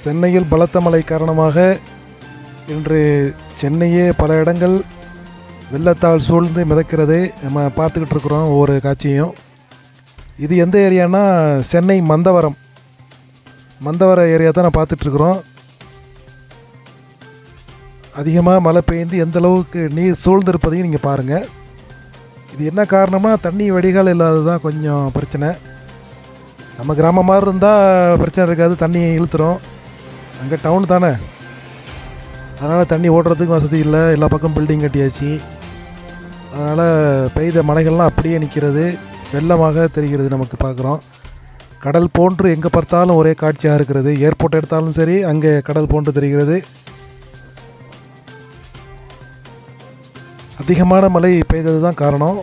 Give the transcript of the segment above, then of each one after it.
சென்னையில் பலத்த மழை காரணமாக இன்று சென்னையே பல இடங்கள் வெள்ளத்தால் சூழ்ந்து மிதக்கிறது. நம்ம பார்த்துக்கிட்டு இருக்கிறோம் ஒவ்வொரு காட்சியும். இது எந்த ஏரியானா சென்னை மந்தவரம் ஏரியா தான் நான் பார்த்துட்ருக்குறோம். அதிகமாக மழை பெய்ந்து எந்த அளவுக்கு நீர் சூழ்ந்திருப்பதையும் நீங்கள் பாருங்கள். இது என்ன காரணம்னா தண்ணி வடிகால் இல்லாதது தான் கொஞ்சம் பிரச்சனை. நம்ம கிராமம் மாதிரி இருந்தால் பிரச்சனை இருக்காது, தண்ணி இழுத்துரும். அங்கே டவுன் தானே, அதனால் தண்ணி ஓடுறதுக்கு வசதி இல்லை. எல்லா பக்கம் பில்டிங் கட்டியாச்சு. அதனால் பெய்த மழைகள்லாம் அப்படியே நிற்கிறது, வெள்ளமாக தெரிகிறது. நமக்கு பார்க்குறோம் கடல் போன்று எங்கே பார்த்தாலும் ஒரே காட்சியாக இருக்கிறது. ஏர்போர்ட் எடுத்தாலும் சரி அங்கே கடல் போன்று தெரிகிறது. அதிகமான மழை பெய்தது தான் காரணம்.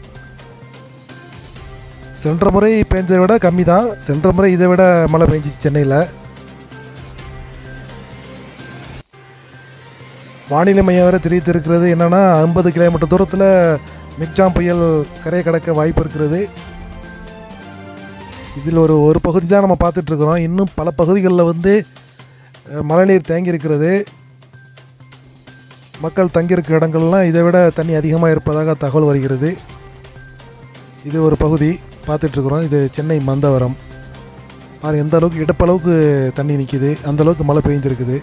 சென்ற முறை பெய்ததை விட கம்மி தான். சென்ற முறை இதை விட மழை பெஞ்சிச்சு சென்னையில். வானிலை மையம் வேறு தெரிவித்திருக்கிறது என்னென்னா 50 கிலோமீட்டர் தூரத்தில் மிக்ஜாம் புயல் கரையை கடக்க வாய்ப்பு இருக்கிறது. இதில் ஒரு பகுதி தான் நம்ம பார்த்துட்ருக்குறோம். இன்னும் பல பகுதிகளில் மழைநீர் தேங்கி இருக்கிறது. மக்கள் தங்கியிருக்கிற இடங்கள்லாம் இதை விட தண்ணி அதிகமாக இருப்பதாக தகவல் வருகிறது. இது ஒரு பகுதி பார்த்துட்ருக்குறோம். இது சென்னை மந்தவரம். பாருங்கள் எந்த அளவுக்கு இடுப்பளவுக்கு தண்ணி நிற்கிது, அந்தளவுக்கு மழை பெய்ஞ்சிருக்குது.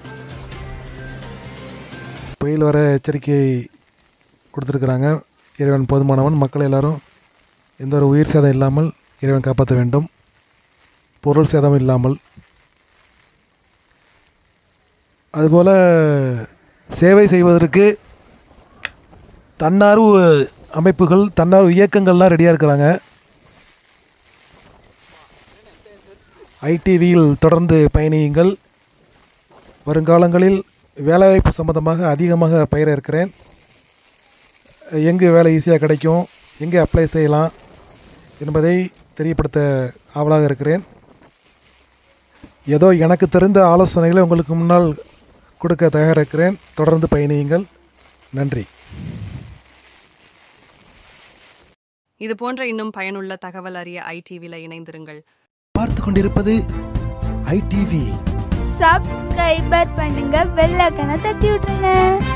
புயல் வர எச்சரிக்கை கொடுத்துருக்குறாங்க. இறைவன் போதுமானவன். மக்கள் எல்லோரும் எந்த ஒரு உயிர் சேதம் இல்லாமல் இறைவன் காப்பாற்ற வேண்டும், பொருள் சேதம் இல்லாமல். அதுபோல் சேவை செய்வதற்கு தன்னார்வ அமைப்புகள், தன்னார்வ இயக்கங்கள்லாம் ரெடியாக இருக்கிறாங்க. ஐடிவியில் தொடர்ந்து பயணியுங்கள். வருங்காலங்களில் வேலைவாய்ப்பு சம்பந்தமாக அதிகமாக பயிர இருக்கிறேன். எங்கே வேலை ஈஸியாக கிடைக்கும், எங்கே அப்ளை செய்யலாம் என்பதை தெரியப்படுத்த ஆவலாக இருக்கிறேன். ஏதோ எனக்கு தெரிந்த ஆலோசனைகளை உங்களுக்கு முன்னால் கொடுக்க தயாராக இருக்கிறேன். தொடர்ந்து பயணியுங்கள். நன்றி. இது போன்ற இன்னும் பயனுள்ள தகவல் அறிய ஐடிவியில் இணைந்திருங்கள். பார்த்து கொண்டிருப்பது ஐடிவி. சப்ஸ்கிரைபர் பண்ணுங்க, பெல் ஐகானை தட்டி விட்டுருங்க.